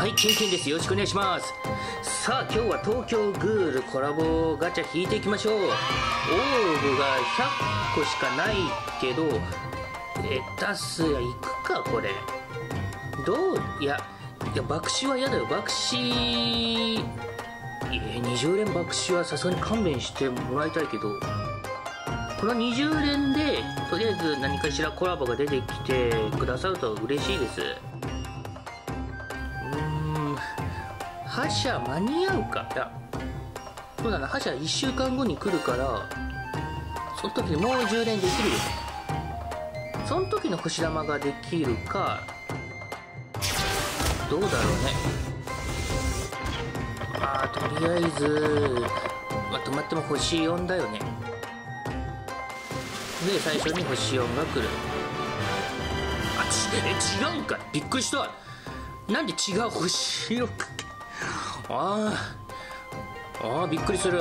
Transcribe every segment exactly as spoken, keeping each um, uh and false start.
はい、ケンケンです。よろしくお願いします。さあ、今日は東京グールコラボガチャ引いていきましょう。オーブがひゃっこしかないけど、レタスやいくか、これ。どういや、いや、爆死は嫌だよ。爆死、えー、にじゅう連爆死はさすがに勘弁してもらいたいけど、このにじゅう連で、とりあえず何かしらコラボが出てきてくださると嬉しいです。覇者間に合うか。いや、そうだな、覇者いっしゅうかんごに来るから、その時にもうじゅう連できるよ。その時の星玉ができるか、どうだろうね。まあとりあえず、まとまっても星よんだよね。で最初に星よんが来る。あ、ちえ違うんか、びっくりした。なんで違う星よんか。あーあー、びっくりする。で、はい、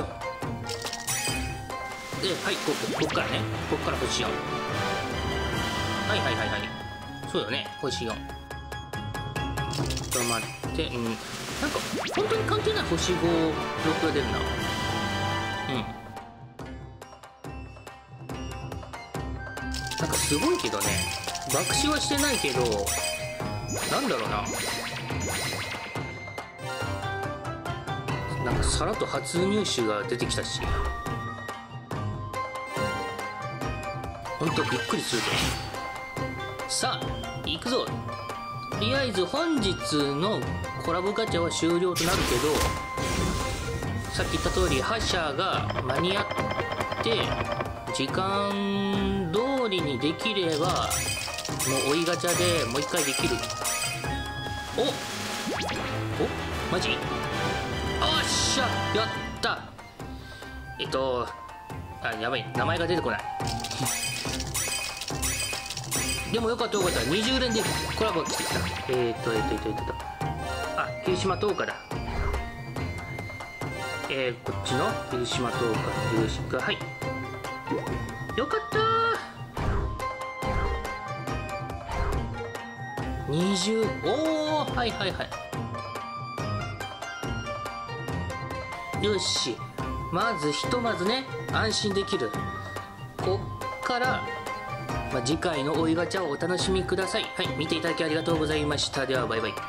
こここっからね、こっから星よん。はいはいはいはい、そうよね、星よん。ちょっと待って、うん、なんか本当に関係ない星ご、ろくが出るな。うん、なんかすごいけどね、爆死はしてないけど、なんだろうな、なんかさらっと初入手が出てきたし、ほんとびっくりするぜ。さあ行くぞ。とりあえず本日のコラボガチャは終了となるけど、さっき言った通り覇者が間に合って時間通りにできれば、もう追いガチャでもう一回できる。おおマジ、おっしゃ、やった。えっとあ、やばい、名前が出てこないでもよかったよかった、にじゅう連でコラボが来てきた。えー、っとえー、っとえー、っとえー、っとあ、霧島灯火だ。えー、こっちの霧島灯火、霧島、はい、よかったー。にじゅう、おー、はいはいはい、よし、まずひとまずね、安心できる。こっから、まあ、次回の追いガチャをお楽しみください。はい、見ていただきありがとうございました。ではバイバイ。